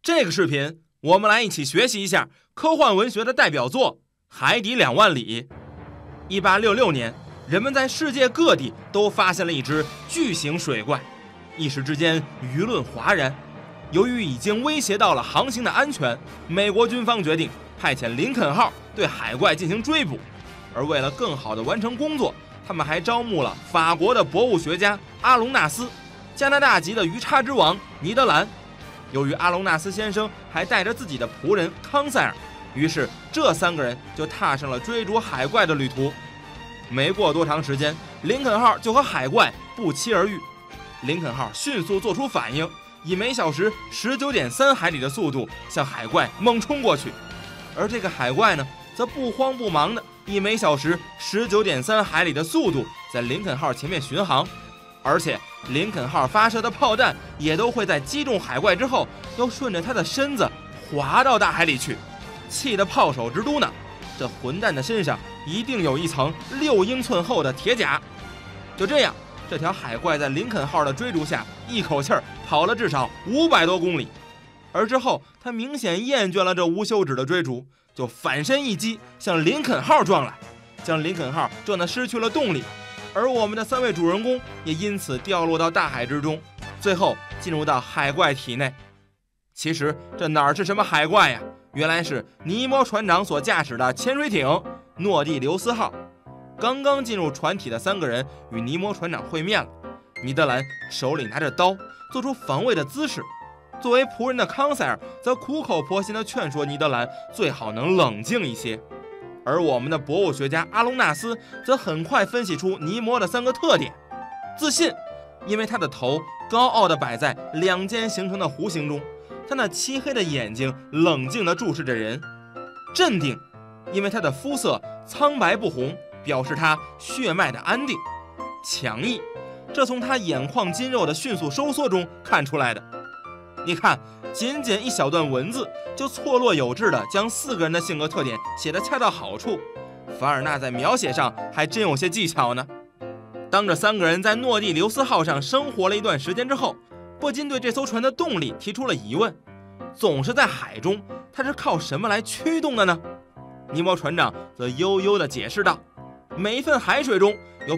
这个视频我们来一起学习一下科幻文学的代表作《海底2万里》。1866年，人们在世界各地都发现了一只巨型水怪，一时之间舆论哗然。由于已经威胁到了航行的安全，美国军方决定派遣林肯号对海怪进行追捕。而为了更好地完成工作，他们还招募了法国的博物学家阿隆纳斯、加拿大籍的鱼叉之王尼德兰。由于阿隆纳斯先生还带着自己的仆人康塞尔，于是这3个人就踏上了追逐海怪的旅途。没过多长时间，林肯号就和海怪不期而遇。林肯号迅速做出反应，以每小时19.3海里的速度向海怪猛冲过去。而这个海怪呢，则不慌不忙的以每小时19.3海里的速度在林肯号前面巡航。而且林肯号发射的炮弹也都会在击中海怪之后，又顺着它的身子滑到大海里去，气得炮手直嘟囔：这混蛋的身上一定有一层6英寸厚的铁甲。就这样，这条海怪在林肯号的追逐下，一口气跑了至少500多公里。而之后，他明显厌倦了这无休止的追逐，就反身一击向林肯号撞来，将林肯号撞得失去了动力。而我们的3位主人公也因此掉落到大海之中，最后进入到海怪体内。其实这哪是什么海怪呀，原来是尼摩船长所驾驶的潜水艇诺蒂留斯号。刚刚进入船体的3个人与尼摩船长会面了，尼德兰手里拿着刀，做出防卫的姿势。作为仆人的康塞尔则苦口婆心地劝说尼德兰最好能冷静一些。而我们的博物学家阿隆纳斯则很快分析出尼摩的3个特点：自信，因为他的头高傲地摆在2间形成的弧形中，他那漆黑的眼睛冷静地注视着人；镇定，因为他的肤色苍白不红，表示他血脉的安定；强毅，这从他眼眶筋肉的迅速收缩中看出来的。你看，仅仅一小段文字就错落有致地将4个人的性格特点写得恰到好处。凡尔纳在描写上还真有些技巧呢。当这3个人在诺蒂留斯号上生活了一段时间之后，不禁对这艘船的动力提出了疑问：总是在海中，它是靠什么来驱动的呢？尼摩船长则悠悠地解释道：每一份海水中有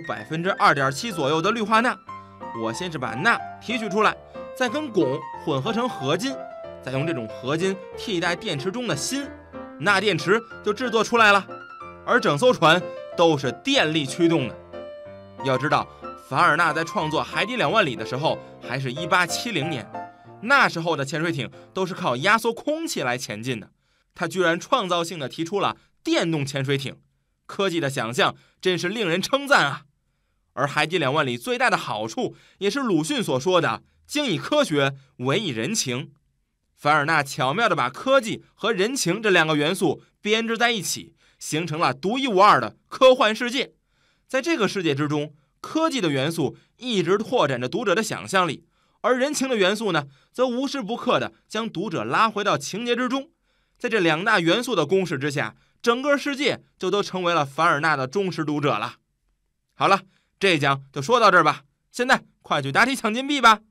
2.7% 左右的氯化钠，我先是把钠提取出来，再跟汞混合成合金，再用这种合金替代电池中的锌，钠电池就制作出来了。而整艘船都是电力驱动的。要知道，凡尔纳在创作《海底2万里》的时候还是1870年，那时候的潜水艇都是靠压缩空气来前进的，他居然创造性地提出了电动潜水艇，科技的想象真是令人称赞啊！而《海底2万里》最大的好处也是鲁迅所说的精以科学，委以人情。凡尔纳巧妙地把科技和人情这2个元素编织在一起，形成了独一无二的科幻世界。在这个世界之中，科技的元素一直拓展着读者的想象力，而人情的元素呢，则无时不刻地将读者拉回到情节之中。在这2大元素的攻势之下，整个世界就都成为了凡尔纳的忠实读者了。好了，这一讲就说到这儿吧，现在快去答题抢金币吧。